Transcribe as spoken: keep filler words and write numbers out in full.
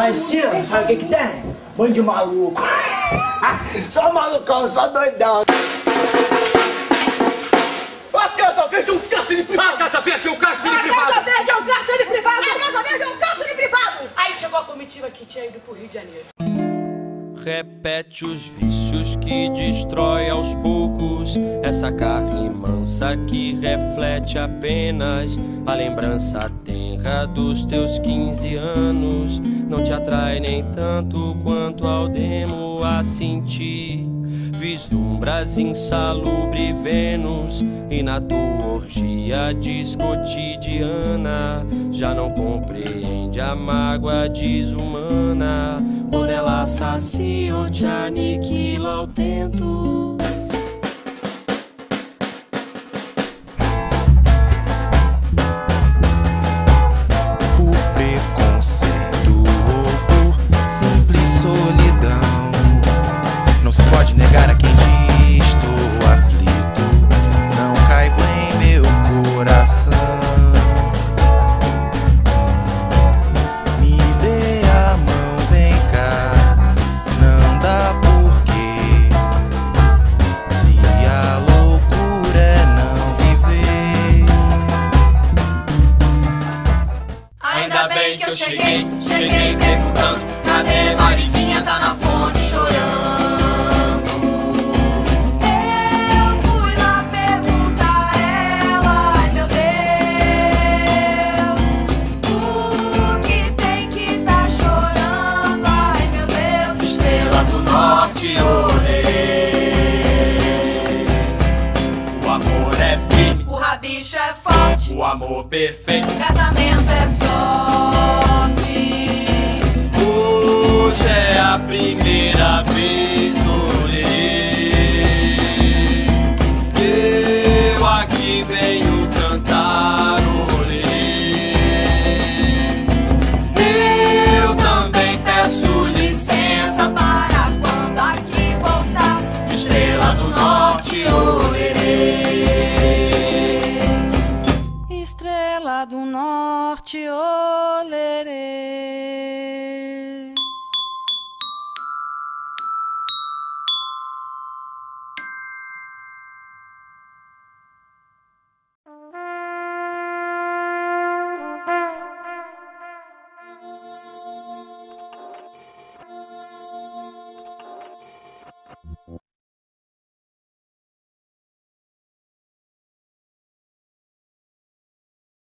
lá em cima, sabe o que que tem? Bando de maluco. Só malucão, só doidão. A Casa Verde é um cárcere privado! A Casa Verde é um cárcere privado! A Casa Verde é um cárcere privado! A Casa Verde é um cárcere privado! Aí chegou a comitiva que tinha ido pro Rio de Janeiro. Repete os vícios que destrói aos poucos essa carne mansa que reflete apenas a lembrança tenra dos teus quinze anos. Não te atrai nem tanto quanto ao demo a sentir. Vislumbras insalubre Vênus e na tua orgia descotidiana já não compreende a mágoa desumana. Por ela sacia ou te aniquila ao tento. Por preconceito ou por simples solidão, não se pode negar a quem diz estou aflito. Não caibo em meu coração. Me dê a mão, vem cá. Não dá porquê. Se a loucura é não viver. Ainda bem que eu cheguei, cheguei perguntando: cadê Mariquinha? Tá na fonte chorando. O amor é firme, O rabicho é forte, o amor perfeito. o casamento é sorte. Hoje é a primeira vez, olhei. Eu aqui venho